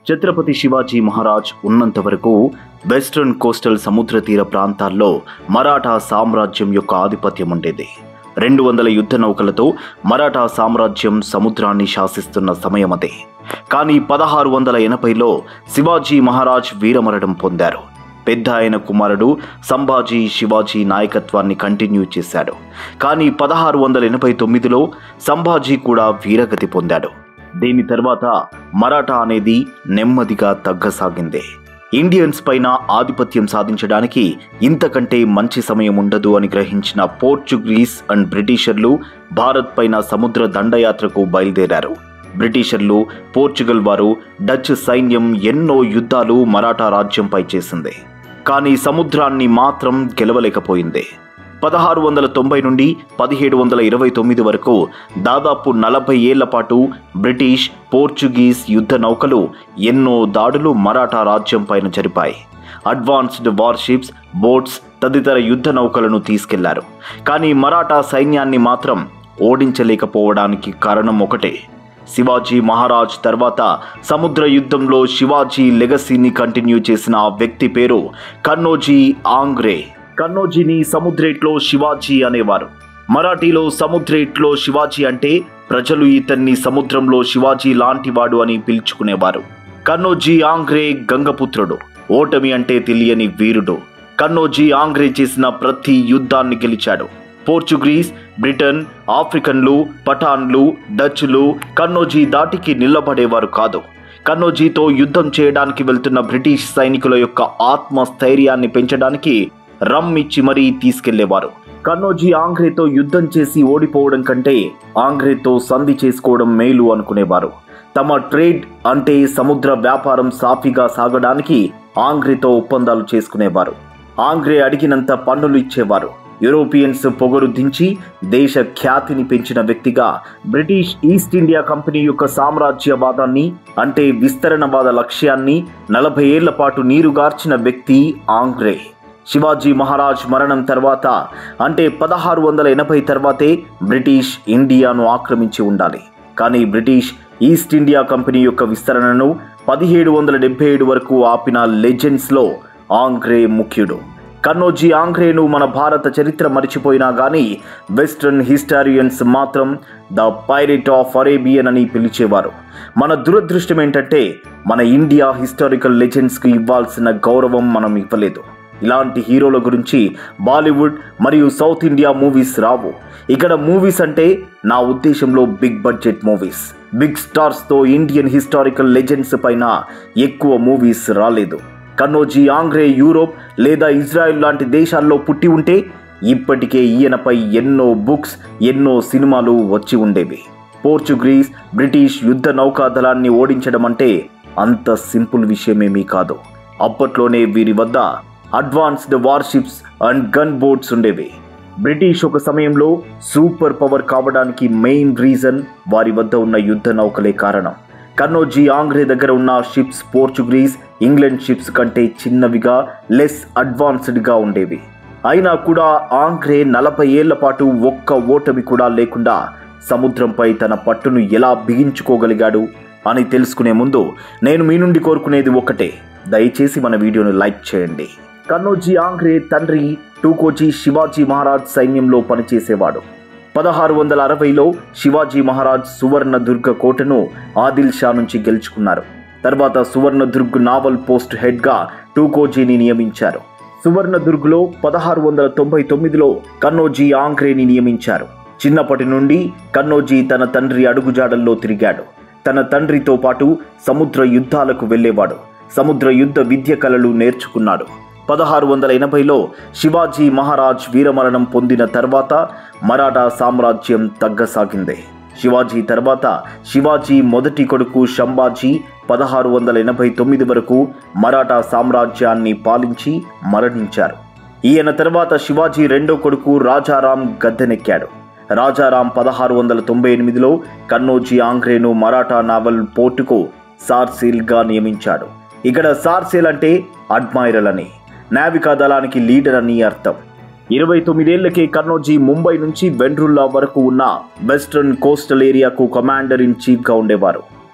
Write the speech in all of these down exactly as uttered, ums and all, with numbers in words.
ఛత్రపతి శివాజీ మహారాజ్ ఉన్నంత వరకు western coastal సముద్ర తీర ప్రాంతాల్లో మరాఠా సామ్రాజ్యం యొక్క ఆధిపత్యం ఉండేది. రెండు వందల యుద్ధ నౌకలతో మరాఠా సామ్రాజ్యం సముద్రాన్ని శాసిస్తున్న సమయం అదే. కానీ పదహారు వందల ఎనభైలో శివాజీ మహారాజ్ వీరమరణం పొందారు. పెద్ద ఆయన కుమారుడు సంభాజీ శివాజీ నాయకత్వాన్ని కంటిన్యూ చేశాడు. కానీ పదహారు వందల ఎనభై తొమ్మిదిలో సంభాజీ కూడా వీరగతి పొందాడు. దీని తర్వాత మరాఠా అనేది నెమ్మదిగా తగ్గసాగింది. ఇండియన్స్ పైన ఆధిపత్యం సాధించడానికి ఇంతకంటే మంచి సమయం ఉండదు అని గ్రహించిన పోర్చుగీస్ అండ్ బ్రిటిషర్లు భారత్ పైన సముద్ర దండయాత్రకు బయలుదేరారు. బ్రిటిషర్లు, పోర్చుగల్ వారు, డచ్ సైన్యం ఎన్నో యుద్ధాలు మరాఠా రాజ్యంపై చేసింది. కానీ సముద్రాన్ని మాత్రం గెలవలేకపోయింది. పదహారు వందల తొంభై నుండి పదిహేడు వందల ఇరవై తొమ్మిది వరకు దాదాపు నలభై ఏళ్ల పాటు బ్రిటిష్, పోర్చుగీస్ యుద్ధ నౌకలు ఎన్నో దాడులు మరాఠా రాజ్యం పైన జరిపాయి. అడ్వాన్స్డ్ వార్షిప్స్, బోట్స్ తదితర యుద్ధ నౌకలను తీసుకెళ్లారు. కానీ మరాఠా సైన్యాన్ని మాత్రం ఓడించలేకపోవడానికి కారణం ఒకటే. శివాజీ మహారాజ్ తర్వాత సముద్ర యుద్ధంలో శివాజీ లెగసీని కంటిన్యూ చేసిన ఆ వ్యక్తి పేరు కన్నోజీ ఆంగ్రే. కన్నోజీని సముద్రేట్లో శివాజీ అనేవారు. మరాఠీలో సముద్రేట్లో శివాజీ అంటే ప్రజలు ఇతన్ని సముద్రంలో శివాజీ లాంటివాడు అని పిలుచుకునేవారు. కన్నోజీ ఆంగ్రే గంగపుత్రుడు, ఓటమి అంటే తెలియని వీరుడు. కన్నోజీ ఆంగ్రే చేసిన ప్రతి యుద్ధాన్ని గెలిచాడు. పోర్చుగీస్, బ్రిటన్, ఆఫ్రికన్లు, పఠాన్లు, డచ్లు కన్నోజీ దాటికి నిలబడేవారు కాదు. కన్నోజీతో యుద్ధం చేయడానికి వెళ్తున్న బ్రిటిష్ సైనికుల యొక్క ఆత్మస్థైర్యాన్ని పెంచడానికి రమ్ ఇచ్చి మరీ తీసుకెళ్లేవారు. కన్నోజీ ఆంగ్రేతో యుద్ధం చేసి ఓడిపోవడం కంటే ఆంగ్రేతో సంధి చేసుకోవడం మేలు అనుకునేవారు. తమ ట్రేడ్ అంటే సముద్ర వ్యాపారం సాఫీగా సాగడానికి ఆంగ్రేతో ఒప్పందాలు చేసుకునేవారు. ఆంగ్రే అడిగినంత పన్నులు ఇచ్చేవారు. యూరోపియన్స్ పొగరు దించి దేశ ఖ్యాతిని పెంచిన వ్యక్తిగా బ్రిటిష్ ఈస్ట్ ఇండియా కంపెనీ యొక్క సామ్రాజ్యవాదాన్ని అంటే విస్తరణవాద లక్ష్యాన్ని నలభై ఏళ్ల పాటు నీరుగార్చిన వ్యక్తి ఆంగ్రే. శివాజీ మహారాజ్ మరణం తర్వాత అంటే పదహారు వందల ఎనభై తర్వాతే బ్రిటిష్ ఇండియాను ఆక్రమించి ఉండాలి. కానీ బ్రిటిష్ ఈస్ట్ ఇండియా కంపెనీ యొక్క విస్తరణను పదిహేడు వందల డెబ్బై ఏడు వరకు ఆపిన లెజెండ్స్లో ఆంగ్రే ముఖ్యుడు. కన్నోజీ ఆంగ్రేను మన భారత చరిత్ర మరిచిపోయినా కానీ వెస్ట్రన్ హిస్టారియన్స్ మాత్రం ద పైరేట్ ఆఫ్ అరేబియన్ అని పిలిచేవారు. మన దురదృష్టం ఏంటంటే మన ఇండియా హిస్టారికల్ లెజెండ్స్కి ఇవ్వాల్సిన గౌరవం మనం ఇవ్వలేదు. ఇలాంటి హీరోల గురించి బాలీవుడ్ మరియు సౌత్ ఇండియా మూవీస్ రావు. ఇక్కడ మూవీస్ అంటే నా ఉద్దేశంలో బిగ్ బడ్జెట్ మూవీస్, బిగ్ స్టార్స్తో ఇండియన్ హిస్టారికల్ లెజెండ్స్ పైన ఎక్కువ మూవీస్ రాలేదు. కన్నోజీ ఆంగ్రే యూరోప్ లేదా ఇజ్రాయెల్ లాంటి దేశాల్లో పుట్టి ఉంటే ఇప్పటికే ఈయనపై ఎన్నో బుక్స్, ఎన్నో సినిమాలు వచ్చి ఉండేవి. పోర్చుగీస్, బ్రిటిష్ యుద్ధ నౌకాదళాన్ని ఓడించడం అంటే అంత సింపుల్ విషయమేమీ కాదు. అప్పట్లోనే వీరి వద్ద advanced warships and gun boats ఉండేవి. బ్రిటిష్ ఒక సమయంలో సూపర్ పవర్ కావడానికి మెయిన్ రీజన్ వారి వద్ద ఉన్న యుద్ధ నౌకలే కారణం. కన్నోజీ ఆంగ్రే దగ్గర ఉన్న షిప్స్ పోర్చుగీస్, ఇంగ్లాండ్ షిప్స్ కంటే చిన్నవిగా, లెస్ అడ్వాన్స్డ్గా ఉండేవి. అయినా కూడా ఆంగ్రే నలభై ఏళ్ల పాటు ఒక్క ఓటమి కూడా లేకుండా సముద్రంపై తన పట్టును ఎలా బిగించుకోగలిగాడు అని తెలుసుకునే ముందు నేను మీ నుండి కోరుకునేది ఒక్కటే, దయచేసి మన వీడియోను లైక్ చేయండి. కన్నోజీ ఆంగ్రే తండ్రి టూకోజీ శివాజీ మహారాజ్ సైన్యంలో పనిచేసేవాడు. పదహారు వందల అరవైలో శివాజీ మహారాజ్ సువర్ణదుర్గ కోటను ఆదిల్ షా నుంచి గెలుచుకున్నారు. తర్వాత సువర్ణదుర్గ్ నావల్ పోస్ట్ హెడ్గా టూకోజీని నియమించారు. సువర్ణదుర్గ్లో పదహారు వందల తొంభై తొమ్మిదిలో కన్నోజీ ఆంగ్రేని నియమించారు. చిన్నప్పటి నుండి కన్నోజీ తన తండ్రి అడుగుజాడల్లో తిరిగాడు. తన తండ్రితో పాటు సముద్ర యుద్ధాలకు వెళ్ళేవాడు. సముద్ర యుద్ధ విద్య కళలు నేర్చుకున్నాడు. పదహారు వందల ఎనభైలో శివాజీ మహారాజ్ వీరమరణం పొందిన తర్వాత మరాఠా సామ్రాజ్యం తగ్గసాగింది. శివాజీ తర్వాత శివాజీ మొదటి కొడుకు సంభాజీ పదహారు వందల ఎనభై తొమ్మిది వరకు మరాఠా సామ్రాజ్యాన్ని పాలించి మరణించారు. ఈయన తర్వాత శివాజీ రెండో కొడుకు రాజారాం గద్దెనెక్కాడు. రాజారాం పదహారు వందల తొంభై ఎనిమిదిలో కన్నోజీ ఆంగ్రేను మరాఠా నావల్ పోర్టుకు సార్సీల్గా నియమించాడు. ఇక్కడ సార్సేల్ అంటే అడ్మైరల్ అని, నావికా దళానికి లీడర్ అని అర్థం. ఇరవై తొమ్మిదేళ్లకే కన్నోజీ ముంబై నుంచి వెండ్రుల్లా వరకు ఉన్న వెస్ట్రన్ కోస్టల్ ఏరియాకు కమాండర్ ఇన్ చీఫ్గా ఉండేవారు.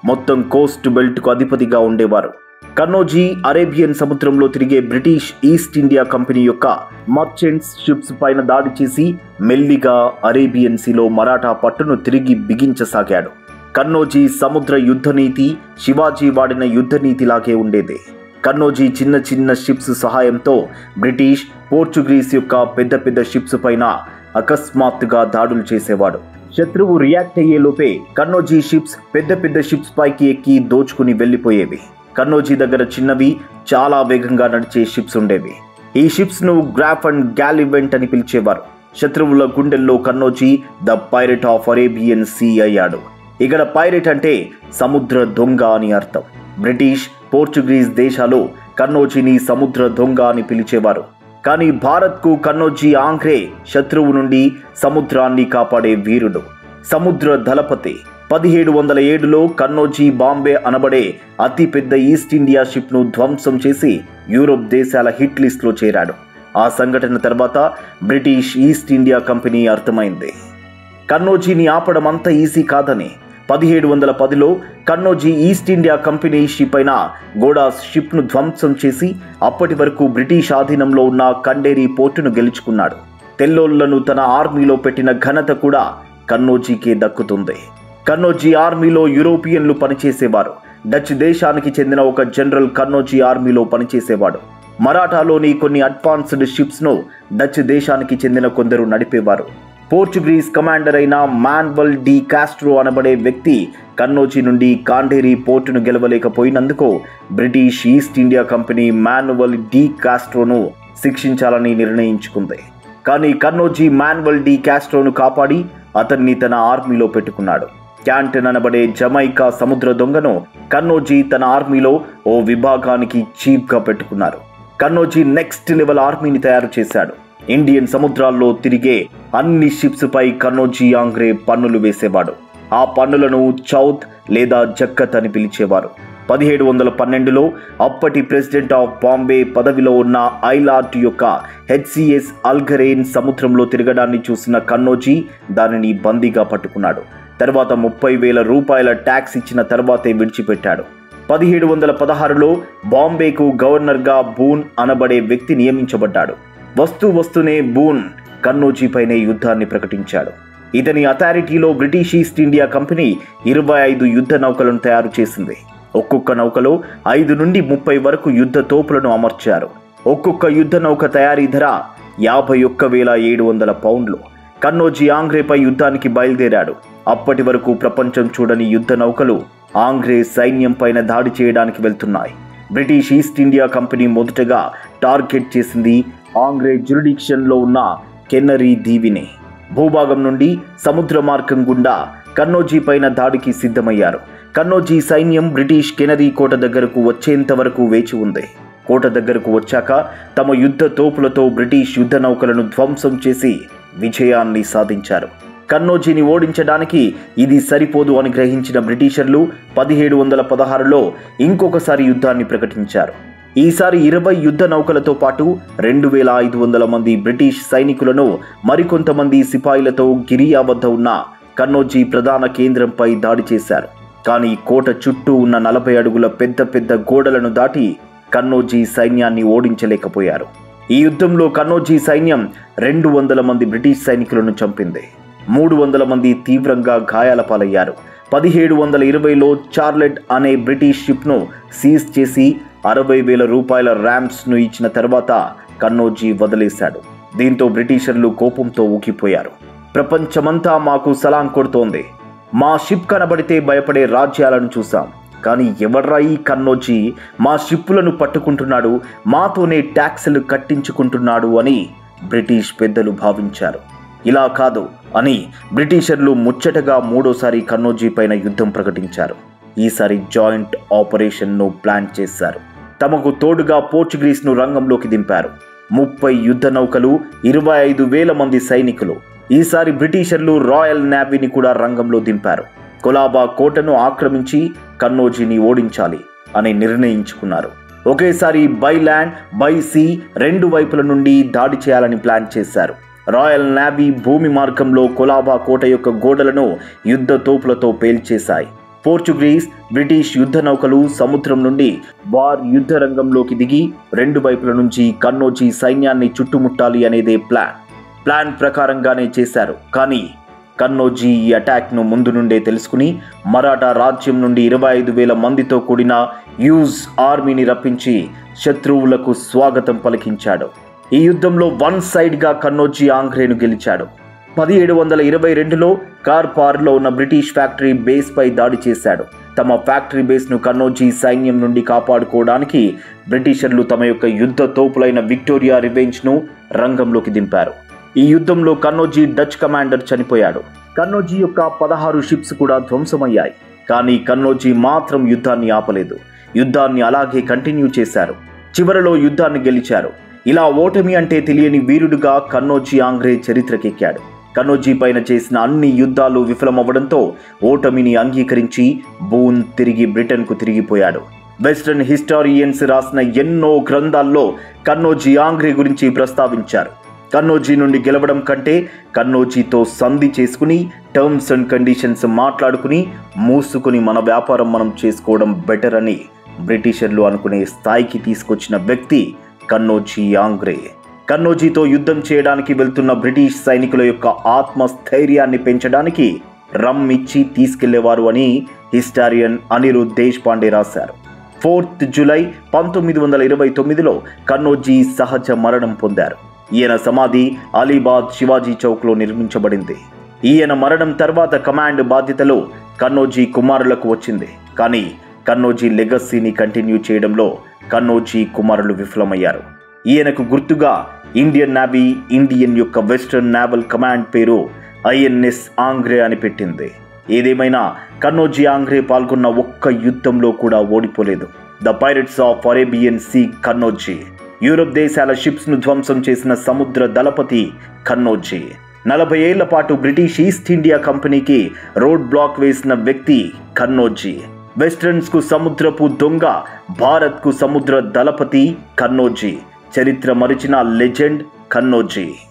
మొత్తం కోస్ట్ బెల్ట్కు అధిపతిగా ఉండేవారు. కన్నోజీ అరేబియన్ సముద్రంలో తిరిగే బ్రిటిష్ ఈస్ట్ ఇండియా కంపెనీ యొక్క మర్చెంట్స్ షిప్స్ పైన దాడి చేసి మెల్లిగా అరేబియన్ సీలో మరాఠా పట్టును తిరిగి బిగించసాగాడు. కన్నోజీ సముద్ర యుద్ధనీతి శివాజీ వాడిన యుద్ధనీతిలాగే ఉండేది. కన్నోజీ చిన్న చిన్న షిప్స్ సహాయంతో బ్రిటిష్, పోర్చుగీస్ యొక్క పెద్ద పెద్ద షిప్స్ పైన అకస్మాత్తుగా దాడులు చేసేవాడు. శత్రువు రియాక్ట్ అయ్యేలోపే కన్నోజీ షిప్స్ పెద్ద పెద్ద షిప్స్ పైకి ఎక్కి దోచుకుని వెళ్లిపోయేవి. కన్నోజీ దగ్గర చిన్నవి, చాలా వేగంగా నడిచే షిప్స్ ఉండేవి. ఈ షిప్స్ ను గ్రాఫ్ అండ్ గ్యాలివెంట్ అని పిలిచేవారు. శత్రువుల గుండెల్లో Kanhoji the pirate of Arabian sea అయ్యాడు. ఇక్కడ పైరట్ అంటే సముద్ర దొంగ అని అర్థం. బ్రిటిష్, పోర్చుగీస్ దేశాలు కన్నోజీని సముద్ర దొంగ అని పిలిచేవారు. కానీ భారత్కు కన్నోజీ ఆంగ్రే, శత్రువు నుండి సముద్రాన్ని కాపాడే వీరుడు, సముద్ర దళపతి. పదిహేడు వందల ఏడులో కన్నోజీ బాంబే అనబడే అతిపెద్ద ఈస్ట్ ఇండియా షిప్ను ధ్వంసం చేసి యూరోప్ దేశాల హిట్ లిస్ట్లో చేరాడు. ఆ సంఘటన తర్వాత బ్రిటిష్ ఈస్ట్ ఇండియా కంపెనీ అర్థమైంది కన్నోజీని ఆపడం అంత ఈజీ కాదని. పదిహేడు వందల పదిలో Kanhoji East India company ship అయిన గోడాస్ షిప్ను ధ్వంసం చేసి అప్పటి వరకు బ్రిటిష్ ఆధీనంలో ఉన్న కండేరి పోర్టును గెలుచుకున్నాడు. తెల్లోళ్లను తన ఆర్మీలో పెట్టిన ఘనత కూడా కన్నోజీకే దక్కుతుంది. కన్నోజీ ఆర్మీలో యూరోపియన్లు పనిచేసేవారు. డచ్ దేశానికి చెందిన ఒక జనరల్ కన్నోజీ ఆర్మీలో పనిచేసేవాడు. మరాఠాలోని కొన్ని అడ్వాన్స్డ్ షిప్స్ను డచ్ దేశానికి చెందిన కొందరు నడిపేవారు. పోర్చుగీస్ కమాండర్ అయిన మాన్వల్ డి కాస్ట్రో అనబడే వ్యక్తి కన్నోజీ నుండి కాండేరి పోర్టును గెలవలేకపోయినందుకు British East India company Manuel de కాస్ట్రోను శిక్షించాలని నిర్ణయించుకుంది. కానీ కన్నోజీ మాన్వల్ డి కాస్ట్రోను కాపాడి అతన్ని తన ఆర్మీలో పెట్టుకున్నాడు. క్యాంటన్ అనబడే జమైకా సముద్ర దొంగను కన్నోజీ తన ఆర్మీలో ఓ విభాగానికి చీఫ్గా పెట్టుకున్నారు. కన్నోజీ నెక్స్ట్ లెవెల్ ఆర్మీని తయారు చేశాడు. ఇండియన్ సముద్రాల్లో తిరిగే అన్ని షిప్స్ పై కన్నోజీ ఆంగ్రే పన్నులు వేసేవాడు. ఆ పన్నులను చౌత్ లేదా జక్కత్ అని పిలిచేవారు. పదిహేడు వందల పన్నెండులో అప్పటి ప్రెసిడెంట్ ఆఫ్ బాంబే పదవిలో ఉన్న ఐలాట్ యొక్క హెచ్సిఎస్ అల్గరేన్ సముద్రంలో తిరగడాన్ని చూసిన కన్నోజీ దానిని బందీగా పట్టుకున్నాడు. తర్వాత ముప్పై వేల రూపాయల ట్యాక్స్ ఇచ్చిన తర్వాతే విడిచిపెట్టాడు. పదిహేడు వందల పదహారులో బాంబేకు గవర్నర్గా బూన్ అనబడే వ్యక్తి నియమించబడ్డాడు. వస్తూ వస్తూనే బూన్ కన్నోజీపైనే యుద్ధాన్ని ప్రకటించాడు. ఇతని అథారిటీలో బ్రిటిష్ ఈస్ట్ ఇండియా కంపెనీ ఇరవై ఐదు యుద్ధ నౌకలను తయారు చేసింది. ఒక్కొక్క నౌకలో ఐదు నుండి ముప్పై వరకు యుద్ధ తోపులను అమర్చారు. ఒక్కొక్క యుద్ధ నౌక తయారీ ధర యాభై ఒక్క వేల ఏడు వందల పౌండ్లు. కన్నోజీ ఆంగ్రేపై యుద్ధానికి బయలుదేరాడు. అప్పటి వరకు ప్రపంచం చూడని యుద్ధ నౌకలు ఆంగ్రే సైన్యం పైన దాడి చేయడానికి వెళ్తున్నాయి. బ్రిటిష్ ఈస్ట్ ఇండియా కంపెనీ మొదటగా టార్గెట్ చేసింది ఆంగ్రే జ్యురిడిక్షన్లో ఉన్న కెన్నరీ దీవిని. భూభాగం నుండి సముద్ర మార్గం గుండా కన్నోజీ పైన దాడికి సిద్ధమయ్యారు. కన్నోజీ సైన్యం బ్రిటిష్ కెనరీ కోట దగ్గరకు వచ్చేంత వరకు వేచి ఉంది. కోట దగ్గరకు వచ్చాక తమ యుద్ధ తోపులతో బ్రిటిష్ యుద్ధ నౌకలను ధ్వంసం చేసి విజయాన్ని సాధించారు. కన్నోజీని ఓడించడానికి ఇది సరిపోదు అని గ్రహించిన బ్రిటిషర్లు పదిహేడు వందల పదహారులో ఇంకొకసారి యుద్ధాన్ని ప్రకటించారు. ఈసారి ఇరవై యుద్ధ నౌకలతో పాటు రెండు వేల ఐదు వందల మంది బ్రిటిష్ సైనికులను మరికొంతమంది సిపాయిలతో గిరియా వద్ద ఉన్న కన్నోజీ ప్రధాన కేంద్రంపై దాడి చేశారు. కానీ కోట చుట్టూ ఉన్న నలభై అడుగుల పెద్ద పెద్ద గోడలను దాటి కన్నోజీ సైన్యాన్ని ఓడించలేకపోయారు. ఈ యుద్ధంలో కన్నోజీ సైన్యం రెండు వందల మంది బ్రిటిష్ సైనికులను చంపింది. మూడు వందల మంది తీవ్రంగా గాయాల పాలయ్యారు. పదిహేడు వందల ఇరవైలో చార్లెట్ అనే బ్రిటిష్ షిప్ను సీజ్ చేసి అరవై వేల రూపాయల ర్యామ్స్ను ఇచ్చిన తర్వాత కన్నోజీ వదిలేశాడు. దీంతో బ్రిటిషర్లు కోపంతో ఊగిపోయారు. ప్రపంచమంతా మాకు సలాం కొడుతోంది. మా షిప్ కనబడితే భయపడే రాజ్యాలను చూసాం. కానీ ఎవర్రా ఈ కన్నోజీ మా షిప్పులను పట్టుకుంటున్నాడు, మాతోనే ట్యాక్సులు కట్టించుకుంటున్నాడు అని బ్రిటిష్ పెద్దలు భావించారు. ఇలా కాదు అని బ్రిటిషర్లు ముచ్చటగా మూడోసారి కన్నోజీ పైన యుద్ధం ప్రకటించారు. ఈసారి జాయింట్ ఆపరేషన్ను ప్లాన్ చేశారు. తమకు తోడుగా పోర్చుగీస్ను రంగంలోకి దింపారు. ముప్పై యుద్ధ నౌకలు, ఇరవై ఐదు వేల మంది సైనికులు. ఈసారి బ్రిటిషర్లు రాయల్ నేవీని కూడా రంగంలో దింపారు. కొలాబా కోటను ఆక్రమించి కన్నోజీని ఓడించాలి అని నిర్ణయించుకున్నారు. ఒకేసారి బై ల్యాండ్, బై సీ రెండు వైపుల నుండి దాడి చేయాలని ప్లాన్ చేశారు. రాయల్ నేవీ భూమి మార్గంలో కొలాబా కోట యొక్క గోడలను యుద్ధ తోపులతో పేల్చేశాయి. పోర్చుగీస్, బ్రిటిష్ యుద్ధ నౌకలు సముద్రం నుండి వార్ యుద్ధ రంగంలోకి దిగి రెండు వైపుల నుంచి కన్నౌజీ సైన్యాన్ని చుట్టుముట్టాలి అనేదే ప్లాన్. ప్లాన్ ప్రకారంగానే చేశారు. కానీ కన్నౌజీ ఈ అటాక్ను ముందు నుండే తెలుసుకుని మరాఠా రాజ్యం నుండి ఇరవై ఐదు వేల మందితో కూడిన యూజ్ ఆర్మీని రప్పించి శత్రువులకు స్వాగతం పలికించాడు. ఈ యుద్ధంలో వన్ సైడ్గా కన్నౌజీ ఆంగ్రేను గెలిచాడు. పదిహేడు వందల ఇరవై రెండులో కార్పార్లో ఉన్న బ్రిటిష్ ఫ్యాక్టరీ బేస్ పై దాడి చేశాడు. తమ ఫ్యాక్టరీ బేస్ను కన్నౌజీ సైన్యం నుండి కాపాడుకోవడానికి బ్రిటిషర్లు తమ యొక్క యుద్ధ తోపులైన విక్టోరియా రివెంజ్ను రంగంలోకి దింపారు. ఈ యుద్ధంలో కన్నౌజీ డచ్ కమాండర్ చనిపోయాడు. కన్నౌజీ యొక్క పదహారు షిప్స్ కూడా ధ్వంసమయ్యాయి. కానీ కన్నౌజీ మాత్రం యుద్ధాన్ని ఆపలేదు. యుద్ధాన్ని అలాగే కంటిన్యూ చేశారు. చివరిలో యుద్ధాన్ని గెలిచారు. ఇలా ఓటమి అంటే తెలియని వీరుడుగా కన్నౌజీ ఆంగ్రే చరిత్రకెక్కాడు. కన్నౌజీ పైన చేసిన అన్ని యుద్ధాలు విఫలమవ్వడంతో ఓటమిని అంగీకరించి బూన్ తిరిగి బ్రిటన్కు తిరిగిపోయాడు. వెస్టర్న్ హిస్టారియన్స్ రాసిన ఎన్నో గ్రంథాల్లో కన్నౌజీ ఆంగ్రే గురించి ప్రస్తావించారు. కన్నౌజీ నుండి గెలవడం కంటే కన్నౌజీతో సంధి చేసుకుని టర్మ్స్ అండ్ కండిషన్స్ మాట్లాడుకుని మూసుకుని మన వ్యాపారం మనం చేసుకోవడం బెటర్ అని బ్రిటిషర్లు అనుకునే స్థాయికి తీసుకొచ్చిన వ్యక్తి కన్నౌజీ ఆంగ్రే. కన్నౌజీతో యుద్ధం చేయడానికి వెళ్తున్న బ్రిటిష్ సైనికుల యొక్క ఆత్మస్థైర్యాన్ని పెంచడానికి రమ్ ఇచ్చి తీసుకెళ్లేవారు అని హిస్టారియన్ అనిరుద్ దేశ్ పాండే రాశారు. ఫోర్త్ జూలై పంతొమ్మిది వందల ఇరవై తొమ్మిదిలో కన్నౌజీ సహజ మరణం పొందారు. ఈయన సమాధి అలీబాద్ శివాజీ చౌక్లో నిర్మించబడింది. ఈయన మరణం తర్వాత కమాండ్ బాధ్యతలో కన్నౌజీ కుమారులకు వచ్చింది. కానీ కన్నౌజీ లెగసీని కంటిన్యూ చేయడంలో కన్నౌజీ కుమారులు విఫలమయ్యారు. ఈయనకు గుర్తుగా ఇండియన్ నేవీ ఇండియన్ యొక్క వెస్టర్న్ నేవల్ కమాండ్ పేరు ఐఎన్ఎస్ ఆంగ్రే అని పెట్టింది. ఏదేమైనా కన్నౌజీ ఆంగ్రే పాల్గొన్న ఒక్క యుద్ధంలో కూడా ఓడిపోలేదు. The pirates of Arabian sea Kanhoji. Europe దేశాల షిప్స్ ను ధ్వంసం చేసిన సముద్ర దళపతి కన్నౌజీ. నలభై ఏళ్ల పాటు బ్రిటిష్ ఈస్ట్ ఇండియా కంపెనీకి రోడ్ బ్లాక్ వేసిన వ్యక్తి కన్నౌజీ. వెస్టర్న్స్ కు సముద్రపు దొంగ, భారత్ కు సముద్ర దళపతి కన్నౌజీ. చరిత్ర మరిచిన లెజెండ్ కన్నౌజీ.